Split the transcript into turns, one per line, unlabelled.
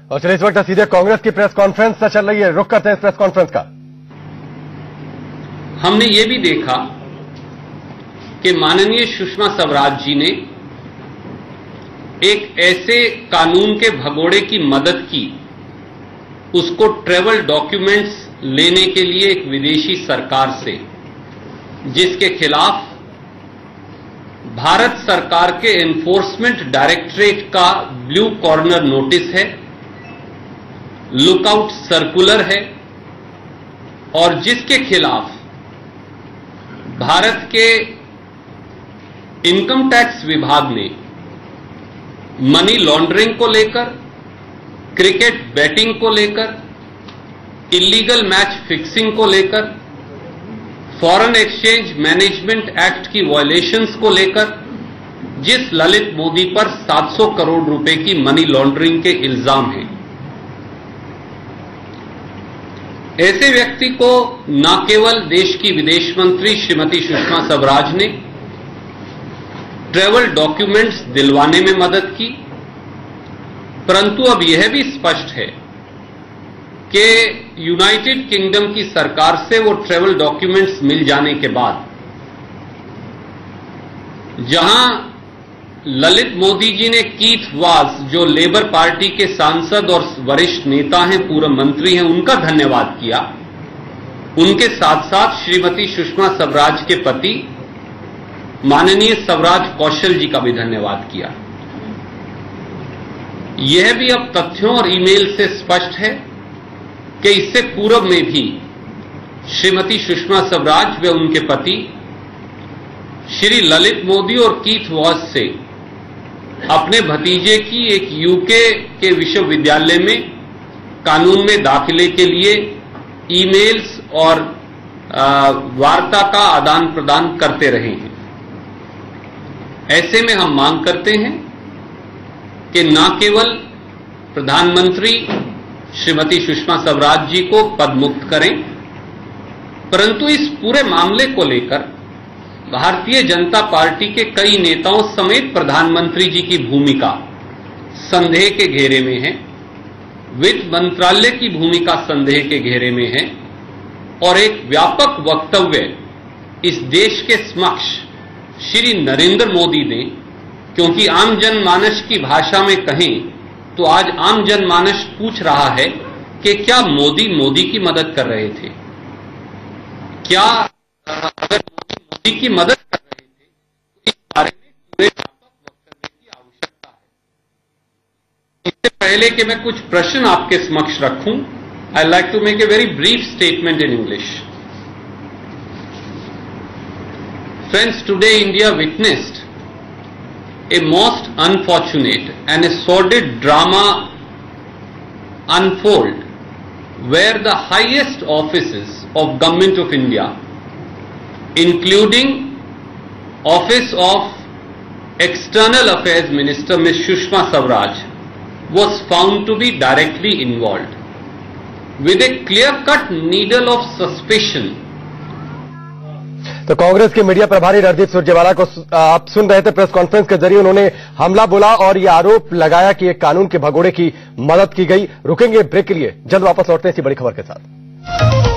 और चलिए इस वक्त सीधे कांग्रेस की प्रेस कॉन्फ्रेंस से चल रही है, रुख करते हैं इस प्रेस कॉन्फ्रेंस का।
हमने ये भी देखा कि माननीय सुषमा स्वराज जी ने एक ऐसे कानून के भगोड़े की मदद की, उसको ट्रैवल डॉक्यूमेंट्स लेने के लिए एक विदेशी सरकार से, जिसके खिलाफ भारत सरकार के एनफोर्समेंट डायरेक्टरेट का ब्लू कॉर्नर नोटिस है, लुकआउट सर्कुलर है और जिसके खिलाफ भारत के इनकम टैक्स विभाग ने मनी लॉन्ड्रिंग को लेकर, क्रिकेट बैटिंग को लेकर, इलीगल मैच फिक्सिंग को लेकर, फॉरेन एक्सचेंज मैनेजमेंट एक्ट की वायलेशंस को लेकर जिस ललित मोदी पर 700 करोड़ रुपए की मनी लॉन्ड्रिंग के इल्जाम हैं, ऐसे व्यक्ति को न केवल देश की विदेश मंत्री श्रीमती सुषमा स्वराज ने ट्रैवल डॉक्यूमेंट्स दिलवाने में मदद की, परंतु अब यह भी स्पष्ट है कि यूनाइटेड किंगडम की सरकार से वो ट्रैवल डॉक्यूमेंट्स मिल जाने के बाद जहां ललित मोदी जी ने कीथ वाज, जो लेबर पार्टी के सांसद और वरिष्ठ नेता हैं, पूर्व मंत्री हैं, उनका धन्यवाद किया, उनके साथ साथ श्रीमती सुषमा स्वराज के पति माननीय स्वराज कौशल जी का भी धन्यवाद किया। यह भी अब तथ्यों और ईमेल से स्पष्ट है कि इससे पूर्व में भी श्रीमती सुषमा स्वराज व उनके पति श्री ललित मोदी और कीथ वॉज से अपने भतीजे की एक यूके के विश्वविद्यालय में कानून में दाखिले के लिए ईमेल्स और वार्ता का आदान प्रदान करते रहे हैं। ऐसे में हम मांग करते हैं कि न केवल प्रधानमंत्री श्रीमती सुषमा स्वराज जी को पद मुक्त करें, परंतु इस पूरे मामले को लेकर भारतीय जनता पार्टी के कई नेताओं समेत प्रधानमंत्री जी की भूमिका संदेह के घेरे में है, वित्त मंत्रालय की भूमिका संदेह के घेरे में है और एक व्यापक वक्तव्य इस देश के समक्ष श्री नरेंद्र मोदी ने, क्योंकि आम जनमानस की भाषा में कहें तो आज आम जनमानस पूछ रहा है कि क्या मोदी की मदद कर रहे थे? क्या अगर मोदी की मदद कर रहे थे तो इस बारे में पूरे व्यापक वक्तव्य की आवश्यकता है। इससे पहले कि मैं कुछ प्रश्न आपके समक्ष रखूं, I like to make a very brief statement in English. Friends, today India witnessed a most unfortunate and a sordid drama unfold where the highest offices of Government of India, including Office of External Affairs Minister Ms. Sushma Swaraj, was found to be directly involved with a clear-cut needle of suspicion।
तो कांग्रेस के media प्रभारी रणदीप सुरजेवाला को आप सुन रहे थे। Press conference के जरिए उन्होंने हमला बोला और यह आरोप लगाया कि एक कानून के भगोड़े की मदद की गई। रुकेंगे ब्रेक के लिए, जल्द वापस लौटते हैं इसी बड़ी खबर के साथ।